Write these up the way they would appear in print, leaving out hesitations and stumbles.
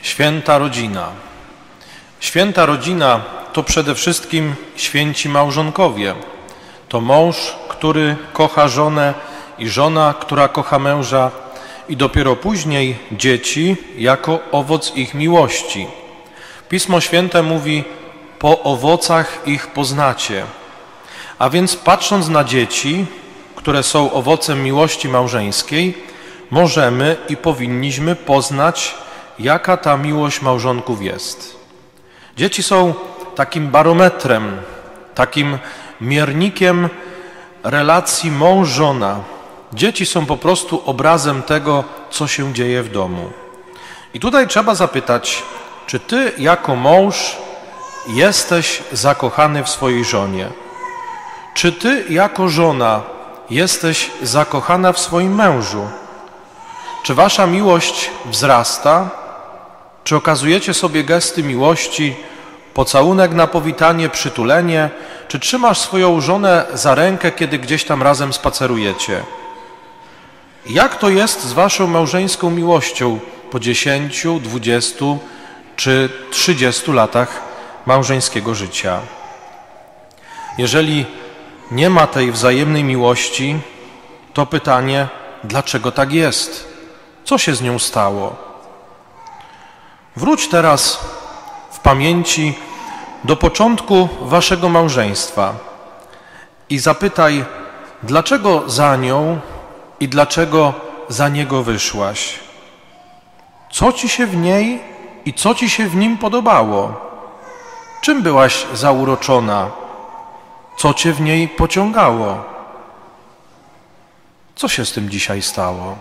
Święta rodzina. Święta rodzina to przede wszystkim święci małżonkowie. To mąż, który kocha żonę i żona, która kocha męża i dopiero później dzieci jako owoc ich miłości. Pismo Święte mówi: po owocach ich poznacie. A więc patrząc na dzieci, które są owocem miłości małżeńskiej, możemy i powinniśmy poznać, jaka ta miłość małżonków jest. Dzieci są takim barometrem, takim miernikiem relacji mąż-żona. Dzieci są po prostu obrazem tego, co się dzieje w domu. I tutaj trzeba zapytać, czy ty jako mąż jesteś zakochany w swojej żonie? Czy ty jako żona jesteś zakochana w swoim mężu? Czy wasza miłość wzrasta? Czy okazujecie sobie gesty miłości, pocałunek na powitanie, przytulenie? Czy trzymasz swoją żonę za rękę, kiedy gdzieś tam razem spacerujecie? Jak to jest z waszą małżeńską miłością po 10, 20 czy 30 latach małżeńskiego życia? Jeżeli nie ma tej wzajemnej miłości, to pytanie, dlaczego tak jest? Co się z nią stało? Wróć teraz w pamięci do początku waszego małżeństwa i zapytaj, dlaczego za nią i dlaczego za niego wyszłaś? Co ci się w niej i co ci się w nim podobało? Czym byłaś zauroczona? Co cię w niej pociągało? Co się z tym dzisiaj stało?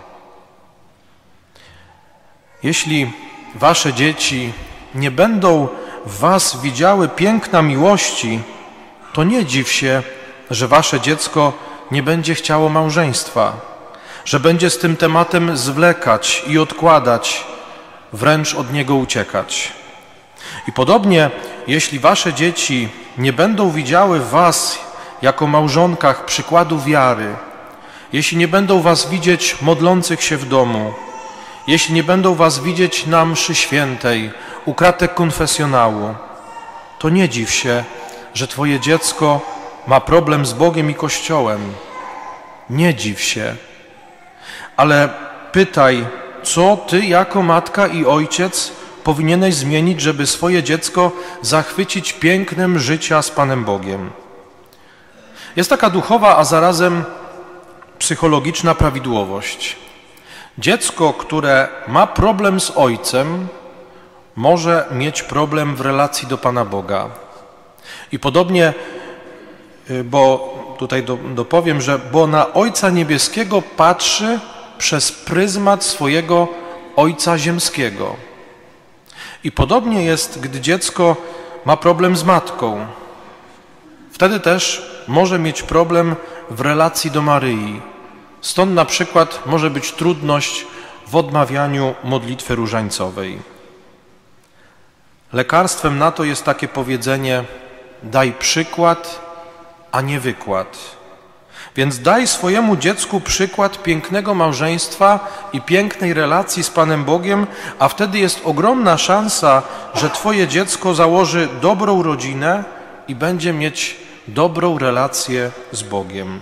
Jeśli wasze dzieci nie będą w was widziały piękna miłości, to nie dziw się, że wasze dziecko nie będzie chciało małżeństwa, że będzie z tym tematem zwlekać i odkładać, wręcz od niego uciekać. I podobnie, jeśli wasze dzieci nie będą widziały w was jako małżonkach przykładu wiary, jeśli nie będą was widzieć modlących się w domu, jeśli nie będą was widzieć na mszy świętej, u kratek konfesjonału, to nie dziw się, że twoje dziecko ma problem z Bogiem i Kościołem. Nie dziw się, ale pytaj, co ty jako matka i ojciec powinieneś zmienić, żeby swoje dziecko zachwycić pięknem życia z Panem Bogiem. Jest taka duchowa, a zarazem psychologiczna prawidłowość. Dziecko, które ma problem z ojcem, może mieć problem w relacji do Pana Boga. I podobnie, bo tutaj dopowiem, bo na Ojca Niebieskiego patrzy przez pryzmat swojego Ojca Ziemskiego. I podobnie jest, gdy dziecko ma problem z matką. Wtedy też może mieć problem w relacji do Maryi. Stąd na przykład może być trudność w odmawianiu modlitwy różańcowej. Lekarstwem na to jest takie powiedzenie: daj przykład, a nie wykład. Więc daj swojemu dziecku przykład pięknego małżeństwa i pięknej relacji z Panem Bogiem, a wtedy jest ogromna szansa, że twoje dziecko założy dobrą rodzinę i będzie mieć dobrą relację z Bogiem.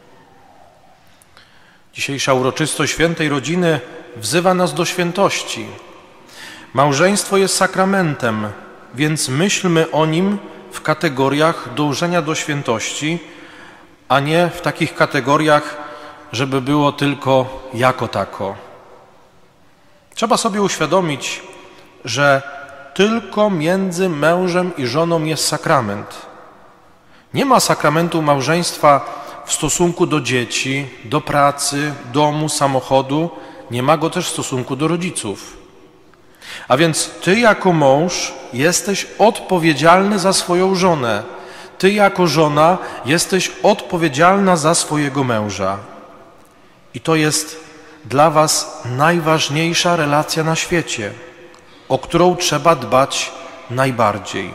Dzisiejsza uroczystość Świętej Rodziny wzywa nas do świętości. Małżeństwo jest sakramentem, więc myślmy o nim w kategoriach dążenia do świętości, a nie w takich kategoriach, żeby było tylko jako tako. Trzeba sobie uświadomić, że tylko między mężem i żoną jest sakrament. Nie ma sakramentu małżeństwa w stosunku do dzieci, do pracy, domu, samochodu. Nie ma go też w stosunku do rodziców. A więc ty jako mąż jesteś odpowiedzialny za swoją żonę. Ty jako żona jesteś odpowiedzialna za swojego męża. I to jest dla was najważniejsza relacja na świecie, o którą trzeba dbać najbardziej.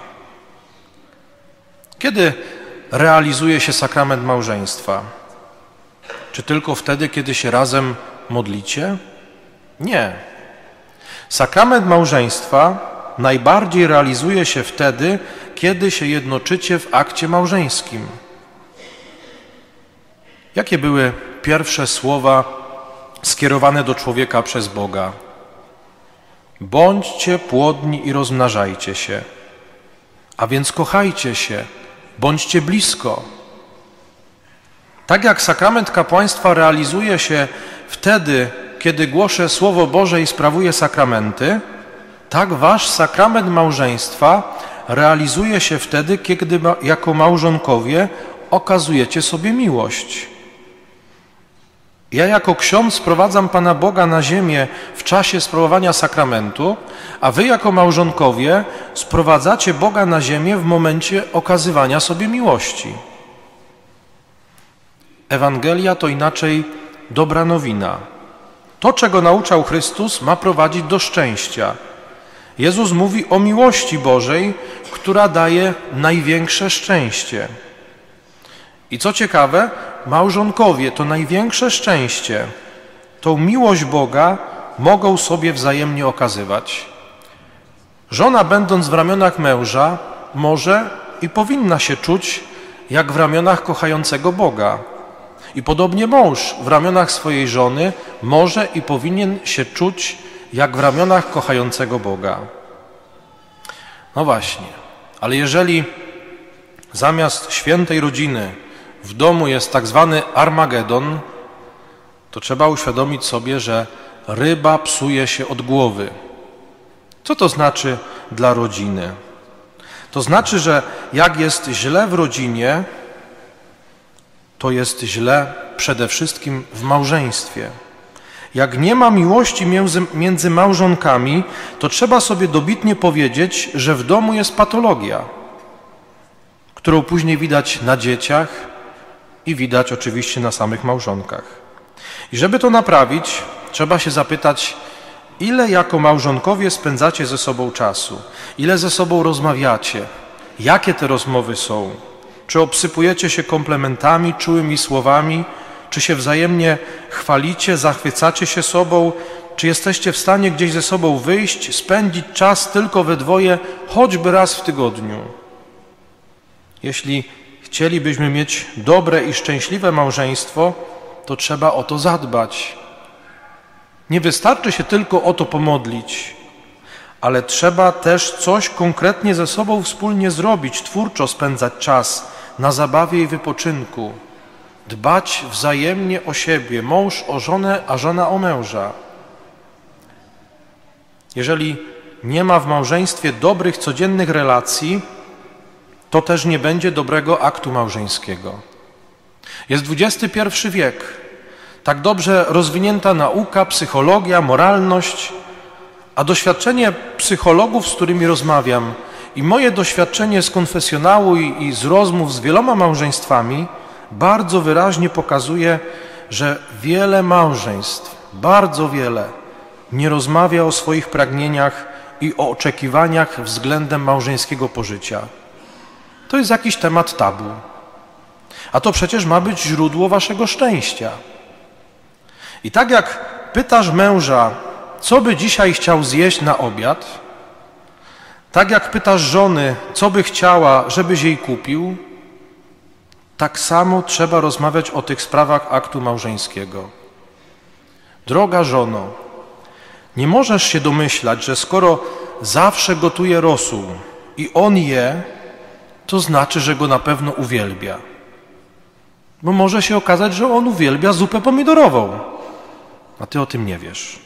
Kiedy realizuje się sakrament małżeństwa? Czy tylko wtedy, kiedy się razem modlicie? Nie. Sakrament małżeństwa najbardziej realizuje się wtedy, kiedy się jednoczycie w akcie małżeńskim. Jakie były pierwsze słowa skierowane do człowieka przez Boga? Bądźcie płodni i rozmnażajcie się, a więc kochajcie się, bądźcie blisko. Tak jak sakrament kapłaństwa realizuje się wtedy, kiedy głoszę Słowo Boże i sprawuję sakramenty, tak wasz sakrament małżeństwa realizuje się wtedy, kiedy jako małżonkowie okazujecie sobie miłość. Ja jako ksiądz sprowadzam Pana Boga na ziemię w czasie sprawowania sakramentu, a wy jako małżonkowie sprowadzacie Boga na ziemię w momencie okazywania sobie miłości. Ewangelia to inaczej dobra nowina. To, czego nauczał Chrystus, ma prowadzić do szczęścia. Jezus mówi o miłości Bożej, która daje największe szczęście. I co ciekawe, małżonkowie to największe szczęście, tą miłość Boga mogą sobie wzajemnie okazywać. Żona, będąc w ramionach męża, może i powinna się czuć jak w ramionach kochającego Boga. I podobnie mąż w ramionach swojej żony może i powinien się czuć jak w ramionach kochającego Boga. No właśnie, ale jeżeli zamiast świętej rodziny w domu jest tak zwany Armagedon, to trzeba uświadomić sobie, że ryba psuje się od głowy. Co to znaczy dla rodziny? To znaczy, że jak jest źle w rodzinie, to jest źle przede wszystkim w małżeństwie. Jak nie ma miłości między małżonkami, to trzeba sobie dobitnie powiedzieć, że w domu jest patologia, którą później widać na dzieciach i widać oczywiście na samych małżonkach. I żeby to naprawić, trzeba się zapytać, ile jako małżonkowie spędzacie ze sobą czasu, ile ze sobą rozmawiacie, jakie te rozmowy są, czy obsypujecie się komplementami, czułymi słowami, czy się wzajemnie chwalicie, zachwycacie się sobą, czy jesteście w stanie gdzieś ze sobą wyjść, spędzić czas tylko we dwoje, choćby raz w tygodniu. Jeśli chcielibyśmy mieć dobre i szczęśliwe małżeństwo, to trzeba o to zadbać. Nie wystarczy się tylko o to pomodlić, ale trzeba też coś konkretnie ze sobą wspólnie zrobić, twórczo spędzać czas na zabawie i wypoczynku, dbać wzajemnie o siebie, mąż o żonę, a żona o męża. Jeżeli nie ma w małżeństwie dobrych, codziennych relacji, to też nie będzie dobrego aktu małżeńskiego. Jest XXI wiek, tak dobrze rozwinięta nauka, psychologia, moralność, a doświadczenie psychologów, z którymi rozmawiam, i moje doświadczenie z konfesjonału i z rozmów z wieloma małżeństwami bardzo wyraźnie pokazuje, że wiele małżeństw, bardzo wiele, nie rozmawia o swoich pragnieniach i o oczekiwaniach względem małżeńskiego pożycia. To jest jakiś temat tabu. A to przecież ma być źródło waszego szczęścia. I tak jak pytasz męża, co by dzisiaj chciał zjeść na obiad, tak jak pytasz żony, co by chciała, żebyś jej kupił, tak samo trzeba rozmawiać o tych sprawach aktu małżeńskiego. Droga żono, nie możesz się domyślać, że skoro zawsze gotuje rosół i on je, to znaczy, że go na pewno uwielbia. Bo może się okazać, że on uwielbia zupę pomidorową, a ty o tym nie wiesz.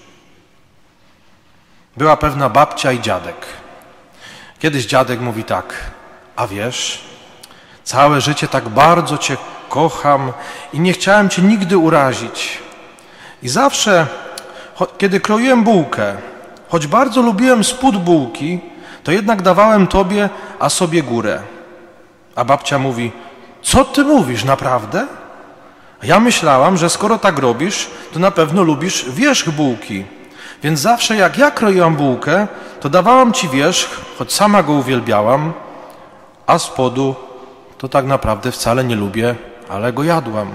Była pewna babcia i dziadek. Kiedyś dziadek mówi tak, a wiesz, całe życie tak bardzo cię kocham i nie chciałem cię nigdy urazić. I zawsze, kiedy kroiłem bułkę, choć bardzo lubiłem spód bułki, to jednak dawałem tobie, a sobie górę. A babcia mówi, co ty mówisz, naprawdę? A ja myślałam, że skoro tak robisz, to na pewno lubisz wierzch bułki. Więc zawsze jak ja kroiłam bułkę, to dawałam ci wierzch, choć sama go uwielbiałam, a spodu to tak naprawdę wcale nie lubię, ale go jadłam.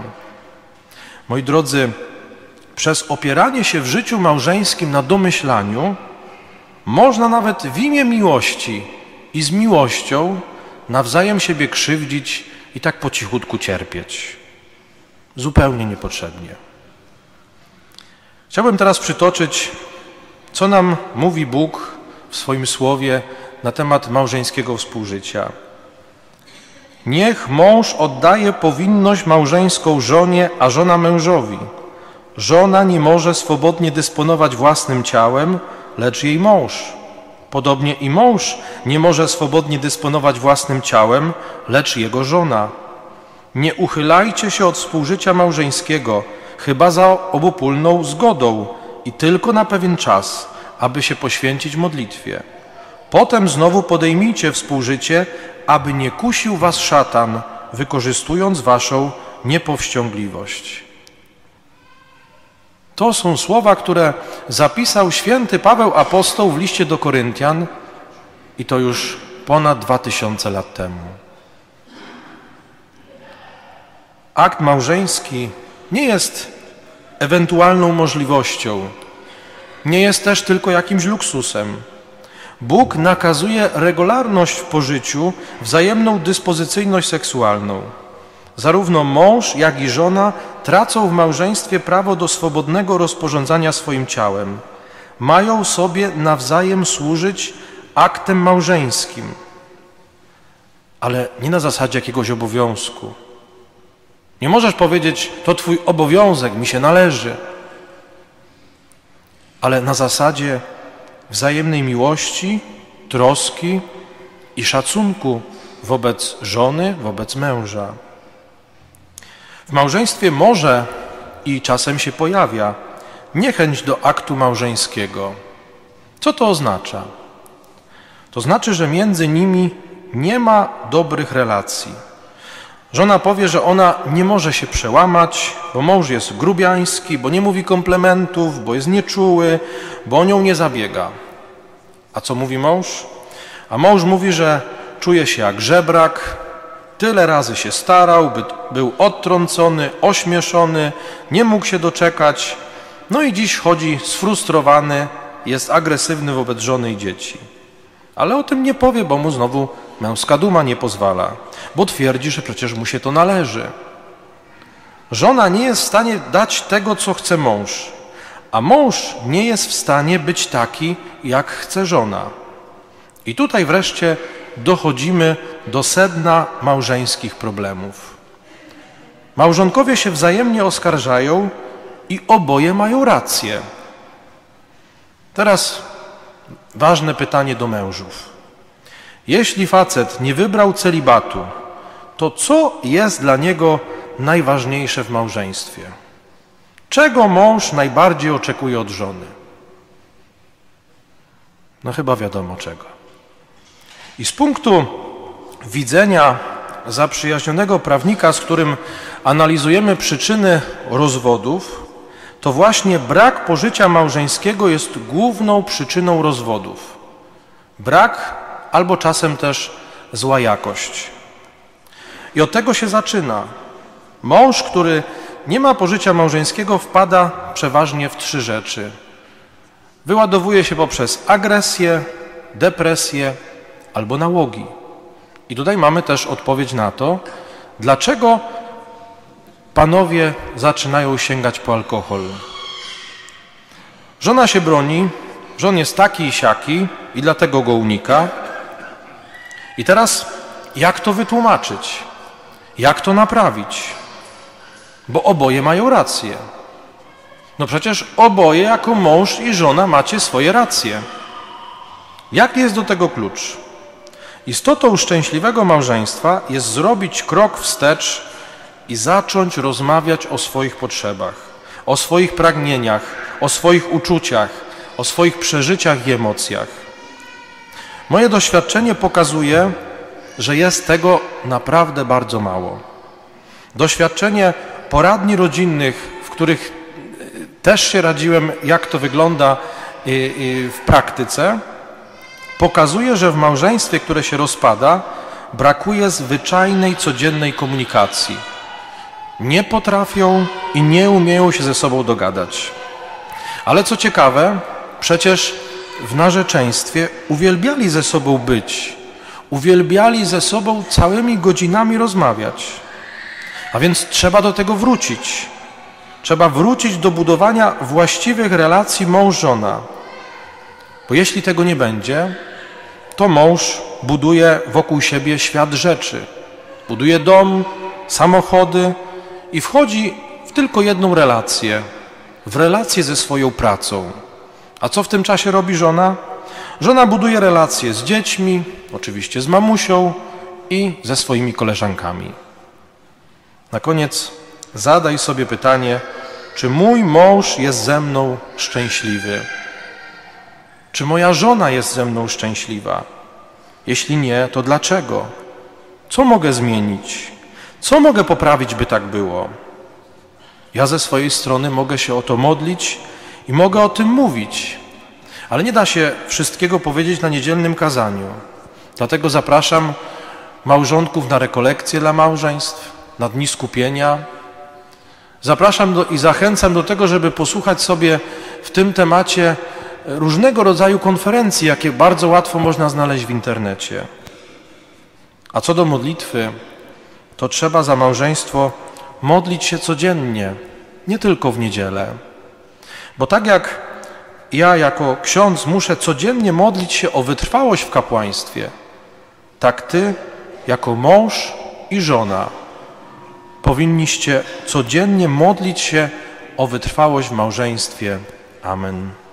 Moi drodzy, przez opieranie się w życiu małżeńskim na domyślaniu Można nawet w imię miłości i z miłością nawzajem siebie krzywdzić i tak po cichutku cierpieć. Zupełnie niepotrzebnie. Chciałbym teraz przytoczyć, co nam mówi Bóg w swoim słowie na temat małżeńskiego współżycia. Niech mąż oddaje powinność małżeńską żonie, a żona mężowi. Żona nie może swobodnie dysponować własnym ciałem, lecz jej mąż. Podobnie i mąż nie może swobodnie dysponować własnym ciałem, lecz jego żona. Nie uchylajcie się od współżycia małżeńskiego, chyba za obopólną zgodą i tylko na pewien czas, aby się poświęcić modlitwie. Potem znowu podejmijcie współżycie, aby nie kusił was szatan, wykorzystując waszą niepowściągliwość. To są słowa, które zapisał święty Paweł apostoł w liście do Koryntian i to już ponad 2000 lat temu. Akt małżeński nie jest ewentualną możliwością, nie jest też tylko jakimś luksusem. Bóg nakazuje regularność w pożyciu, wzajemną dyspozycyjność seksualną. Zarówno mąż, jak i żona tracą w małżeństwie prawo do swobodnego rozporządzania swoim ciałem. Mają sobie nawzajem służyć aktem małżeńskim, ale nie na zasadzie jakiegoś obowiązku. Nie możesz powiedzieć, to twój obowiązek, mi się należy, ale na zasadzie wzajemnej miłości, troski i szacunku wobec żony, wobec męża. W małżeństwie może i czasem się pojawia niechęć do aktu małżeńskiego. Co to oznacza? To znaczy, że między nimi nie ma dobrych relacji. Żona powie, że ona nie może się przełamać, bo mąż jest grubiański, bo nie mówi komplementów, bo jest nieczuły, bo o nią nie zabiega. A co mówi mąż? A mąż mówi, że czuje się jak żebrak, tyle razy się starał, był odtrącony, ośmieszony, nie mógł się doczekać, no i dziś chodzi sfrustrowany, jest agresywny wobec żony i dzieci. Ale o tym nie powie, bo mu znowu męska duma nie pozwala, bo twierdzi, że przecież mu się to należy. Żona nie jest w stanie dać tego, co chce mąż, a mąż nie jest w stanie być taki, jak chce żona. I tutaj wreszcie dochodzimy do sedna małżeńskich problemów. Małżonkowie się wzajemnie oskarżają i oboje mają rację. Teraz ważne pytanie do mężów. Jeśli facet nie wybrał celibatu, to co jest dla niego najważniejsze w małżeństwie? Czego mąż najbardziej oczekuje od żony? No chyba wiadomo czego. I z punktu widzenia zaprzyjaźnionego prawnika, z którym analizujemy przyczyny rozwodów, to właśnie brak pożycia małżeńskiego jest główną przyczyną rozwodów. Brak albo czasem też zła jakość. I od tego się zaczyna. Mąż, który nie ma pożycia małżeńskiego, wpada przeważnie w 3 rzeczy. Wyładowuje się poprzez agresję, depresję albo nałogi. I tutaj mamy też odpowiedź na to, dlaczego panowie zaczynają sięgać po alkohol. Żona się broni, że on jest taki i siaki i dlatego go unika. I teraz jak to wytłumaczyć? Jak to naprawić? Bo oboje mają rację. No przecież oboje jako mąż i żona macie swoje racje. Jaki jest do tego klucz? Istotą szczęśliwego małżeństwa jest zrobić krok wstecz i zacząć rozmawiać o swoich potrzebach, o swoich pragnieniach, o swoich uczuciach, o swoich przeżyciach i emocjach. Moje doświadczenie pokazuje, że jest tego naprawdę bardzo mało. Doświadczenie poradni rodzinnych, w których też się radziłem, jak to wygląda w praktyce, pokazuje, że w małżeństwie, które się rozpada, brakuje zwyczajnej, codziennej komunikacji. Nie potrafią i nie umieją się ze sobą dogadać. Ale co ciekawe, przecież w narzeczeństwie uwielbiali ze sobą być, uwielbiali ze sobą całymi godzinami rozmawiać. A więc trzeba do tego wrócić. Trzeba wrócić do budowania właściwych relacji mąż-żona. Bo jeśli tego nie będzie, to mąż buduje wokół siebie świat rzeczy. Buduje dom, samochody i wchodzi w tylko jedną relację. W relację ze swoją pracą. A co w tym czasie robi żona? Żona buduje relacje z dziećmi, oczywiście z mamusią i ze swoimi koleżankami. Na koniec zadaj sobie pytanie, czy mój mąż jest ze mną szczęśliwy? Czy moja żona jest ze mną szczęśliwa? Jeśli nie, to dlaczego? Co mogę zmienić? Co mogę poprawić, by tak było? Ja ze swojej strony mogę się o to modlić i mogę o tym mówić, ale nie da się wszystkiego powiedzieć na niedzielnym kazaniu. Dlatego zapraszam małżonków na rekolekcje dla małżeństw, na dni skupienia. Zapraszam i zachęcam do tego, żeby posłuchać sobie w tym temacie różnego rodzaju konferencji, jakie bardzo łatwo można znaleźć w internecie. A co do modlitwy, to trzeba za małżeństwo modlić się codziennie, nie tylko w niedzielę. Bo tak jak ja jako ksiądz muszę codziennie modlić się o wytrwałość w kapłaństwie, tak ty jako mąż i żona powinniście codziennie modlić się o wytrwałość w małżeństwie. Amen.